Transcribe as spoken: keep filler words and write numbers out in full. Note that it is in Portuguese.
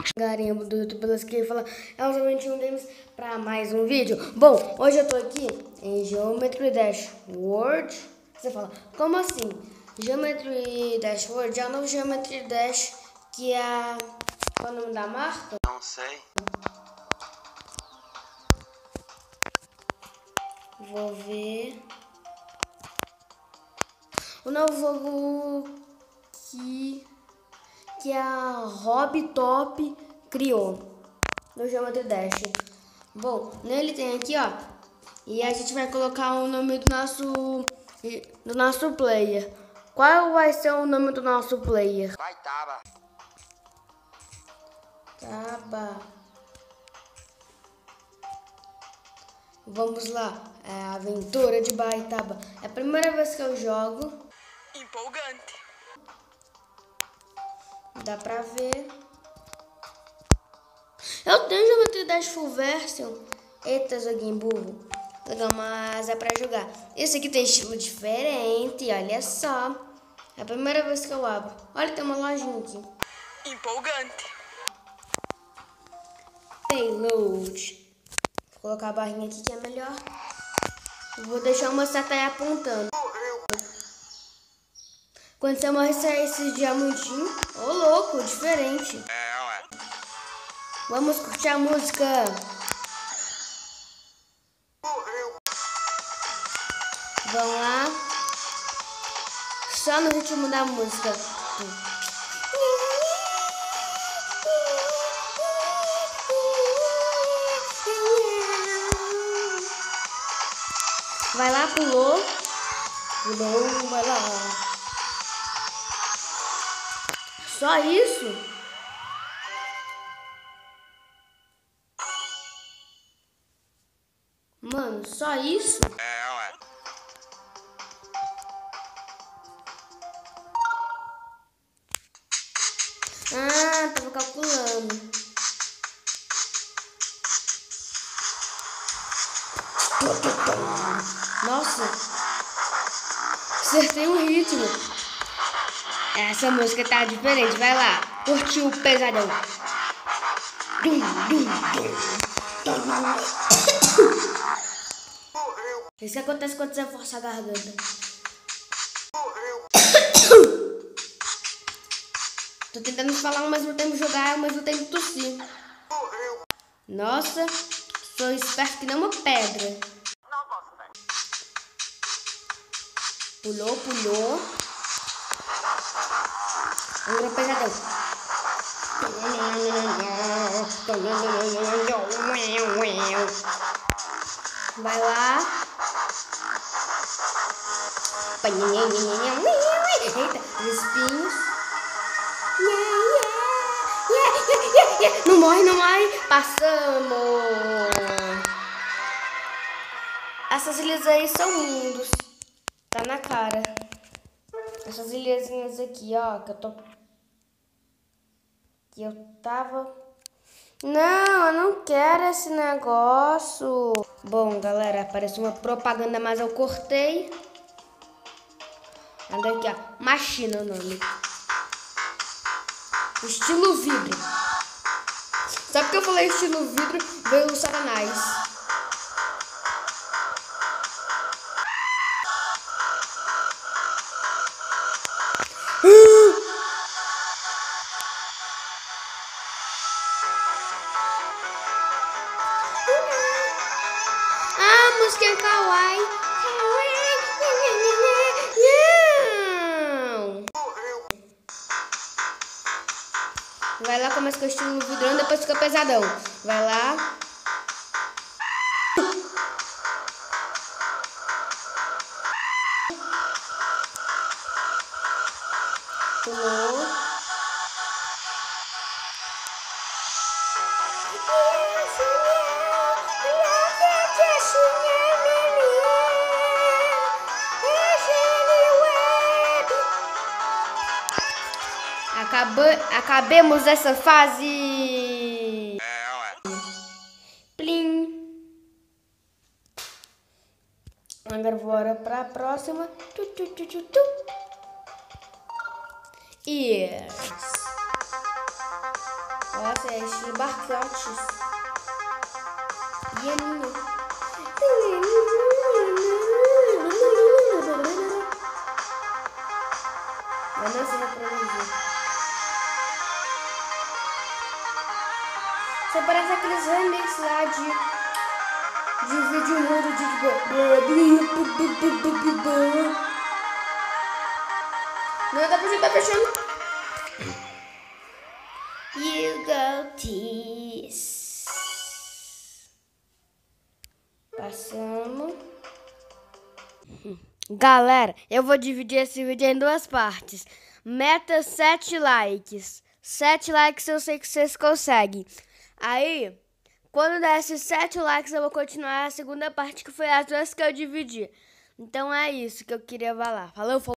Galerinha do YouTube que fala, é o vinte e um Games para mais um vídeo. Bom, hoje eu tô aqui em Geometry Dash World. Você fala, como assim? Geometry Dash World é o novo Geometry Dash que é... Qual é o nome da marca? Não sei. Vou ver. O novo jogo que, que a Hobby Top criou no Geometry Dash. Bom, nele tem aqui, ó. E a gente vai colocar o nome do nosso, do nosso player. Qual vai ser o nome do nosso player? Vai, Taba. Taba. Vamos lá. É a Aventura de Baitaba. É a primeira vez que eu jogo. Empolgante. Dá pra ver. Eu tenho Geometry Dash Full Version. Eita, joguinho burro. Legal, mas é pra jogar. Esse aqui tem estilo diferente, olha só. É a primeira vez que eu abro. Olha, tem uma lojinha aqui. Empolgante. Payload. Vou colocar a barrinha aqui que é melhor. Vou deixar uma seta aí apontando. Quando você morre, sai esse diamantinho. Ô, oh, louco, diferente. É, ué. Vamos curtir a música. Vamos lá. Só no ritmo da música. Vai lá, pulou. Pulou, vai lá. Só isso? Mano, só isso? É, ué. Ah, tava calculando. Nossa, acertei o ritmo. Essa música tá diferente, vai lá, curtiu o pesadão. Dum, dum, dum. Isso acontece quando você força a garganta. Tô tentando falar ao mesmo tempo, jogar ao mesmo tempo tossir. Nossa, sou esperto que nem uma pedra. Pulou, pulou. Agora pesadão. Vai lá. Eita, os espinhos. Não morre, não morre. Passamos. Essas ilhas aí são mundos. Tá na cara. Essas ilhazinhas aqui, ó, que eu tô... Que eu tava... Não, eu não quero esse negócio. Bom, galera, apareceu uma propaganda, mas eu cortei. Anda aqui, ó. Machina o nome. Estilo vidro. Sabe que eu falei estilo vidro? Veio o Satanás. Ah, música é kawaii. Não. Vai lá, começa com o estilo vidrão, depois fica pesadão. Vai lá. Pulou. Acabou, acabemos essa fase. É, ué. Plim. Agora bora pra próxima. Tu, tu, tu, tu, tu. Yes. Nossa, é estilo Barcotes. E a minha? Eu não sei reproduzir. Você parece aqueles remix lá de, de vídeo mudo de tipo. Não dá pra você tá fechando. You go tease. Passamos. Galera, eu vou dividir esse vídeo em duas partes. Meta sete likes. sete likes eu sei que vocês conseguem. Aí, quando der esses sete likes, eu vou continuar a segunda parte, que foi as duas que eu dividi. Então é isso que eu queria falar. Falou, falou.